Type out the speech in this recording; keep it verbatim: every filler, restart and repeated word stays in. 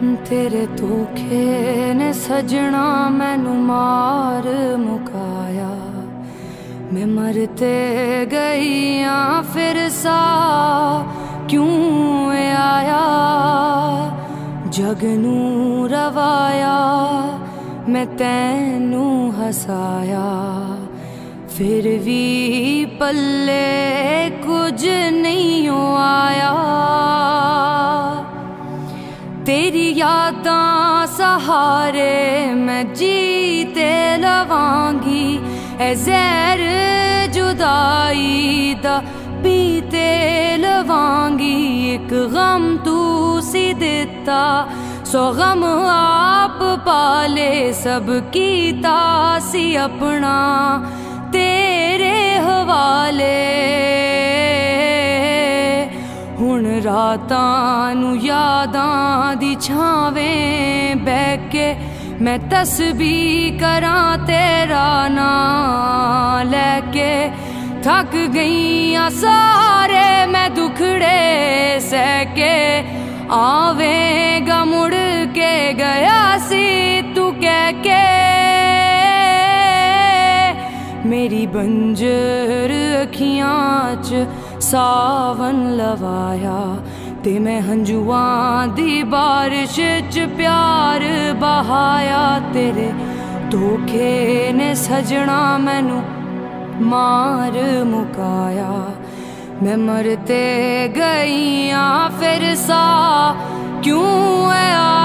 तेरे धोखे ने सजना मैनू मार मुकाया। मैं मरते गई हाँ फिर सा क्यों आया। जग नू रवाया मैं तैनू हसाया, फिर भी पल्ले कुछ नहीं आया। तेरी यादां सहारे मैं जीते लवांगी, ऐ ज़हर जुदाई दा पीते लवांगी। एक गम तू सी दिता सौ गम आप पाले, सब कीता सी अपना तेरे हवाले। हुण रातां नू यादां दी छावें बैठ के मैं तस्बीह करां तेरा नां लैके। थक गई हाँ सारे मैं दुखड़े सह के, आवेगा मुड़ के गया सी तू कह के। मेरी बंजर अखियां च सावन लवाया, ते मैं हंजुआं दी बारिश च प्यार बहाया। तेरे धोखे ने सजना मैनू मार मुकाया। मैं मरते गई हाँ फिर सा क्यों आया।